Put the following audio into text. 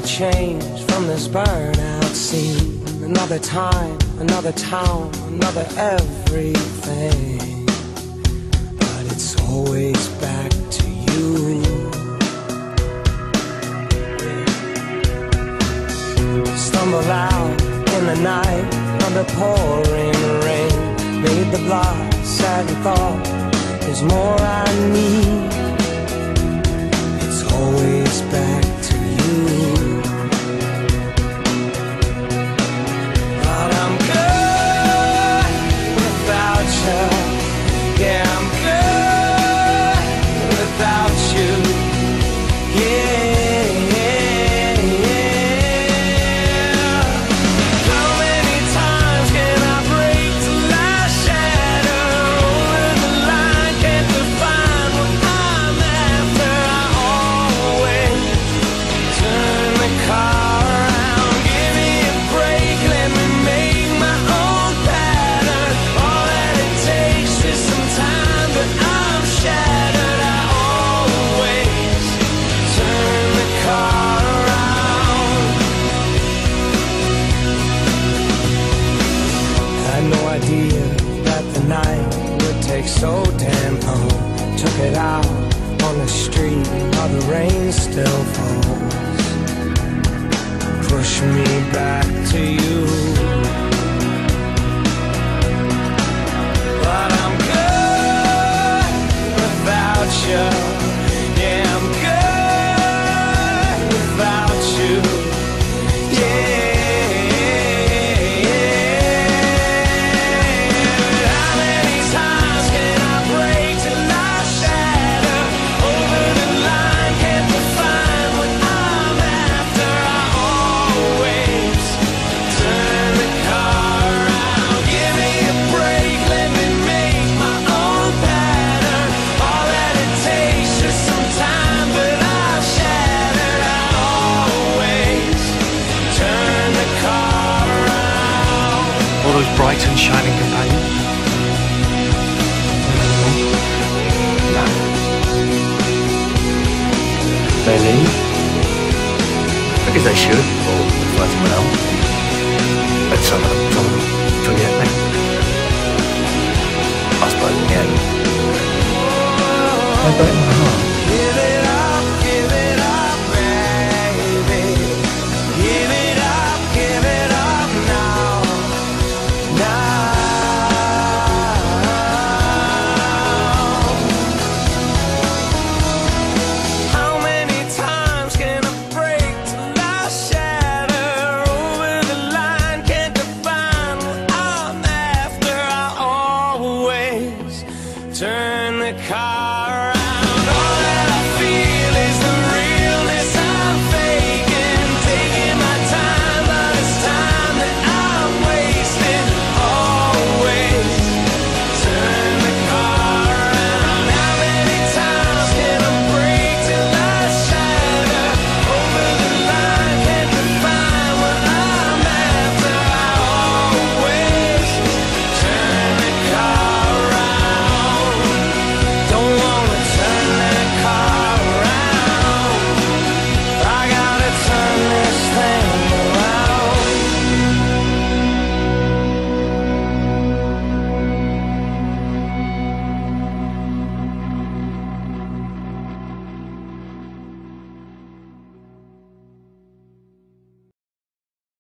change from this burnout scene. Another time, another town, another everything. But it's always back to you. Stumble out in the night under pouring rain. Made the block, sat and thought, there's more I need. It's always back to you. But I'm good without you. Yeah, I'm good without you. Yeah. That the night would take so damn long. Took it out on the street while the rain still falls. Push me back to you. But I'm good without you. Yeah, I'm good without you. Yeah. All those bright and shining companions? No. They leave? Because they should, or find someone else. But some of them forget me. I suppose in the end, I break my heart.